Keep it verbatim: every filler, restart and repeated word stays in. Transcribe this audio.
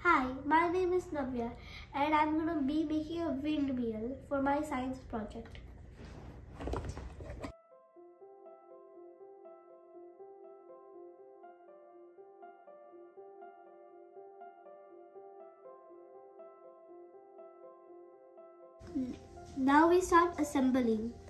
Hi, my name is Navya and I'm going to be making a windmill for my science project. Now we start assembling.